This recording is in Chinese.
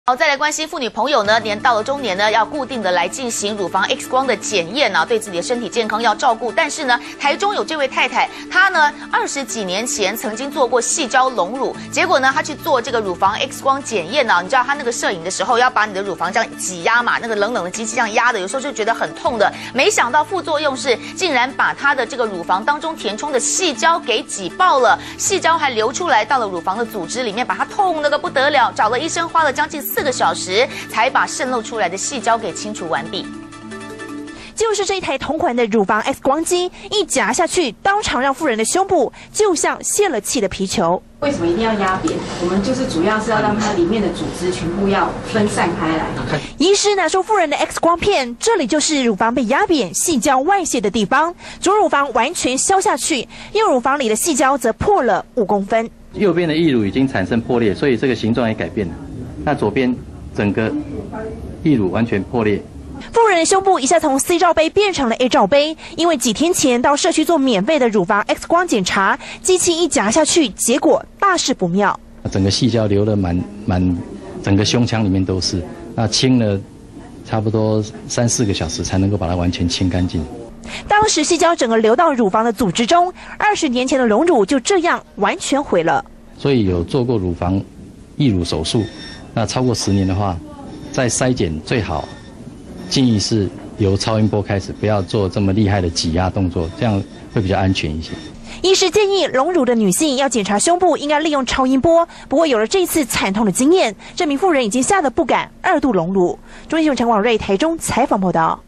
好，再来关心妇女朋友呢，年到了中年呢，要固定的来进行乳房 X 光的检验啊，对自己的身体健康要照顾。但是呢，台中有这位太太，她呢20几年前曾经做过矽胶隆乳，结果呢，她去做这个乳房 X 光检验呢，你知道她那个摄影的时候要把你的乳房这样挤压嘛，那个冷冷的机器这样压的，有时候就觉得很痛的。没想到副作用是，竟然把她的这个乳房当中填充的矽胶给挤爆了，矽胶还流出来到了乳房的组织里面，把她痛那个不得了，找了医生花了将近4个小时才把渗漏出来的矽胶给清除完毕。 就是这一台同款的乳房 X 光机，一夹下去，当场让妇人的胸部就像泄了气的皮球。 为什么一定要压扁？我们就是主要是要让它里面的组织全部要分散开来。 医师拿出妇人的 X 光片，这里就是乳房被压扁、矽胶外泄的地方，左乳房完全消下去，右乳房里的矽胶则破了5公分。 右边的义乳已经产生破裂，所以这个形状也改变了。那左边整个义乳完全破裂。 妇人的胸部一下从 C 罩杯变成了 A 罩杯，因为几天前到社区做免费的乳房 X 光检查，机器一夹下去，结果大事不妙。 整个矽胶流了整个胸腔里面都是，那清了差不多3、4个小时才能够把它完全清干净。 当时矽胶整个流到乳房的组织中，20年前的隆乳就这样完全毁了。 所以有做过乳房义乳手术，那超过10年的话，再筛检最好建议是由超音波开始，不要做这么厉害的挤压动作，这样会比较安全一些。 医师建议隆乳的女性要检查胸部，应该利用超音波。不过有了这次惨痛的经验，这名妇人已经吓得不敢2度隆乳。中新闻陈广瑞台中采访报道。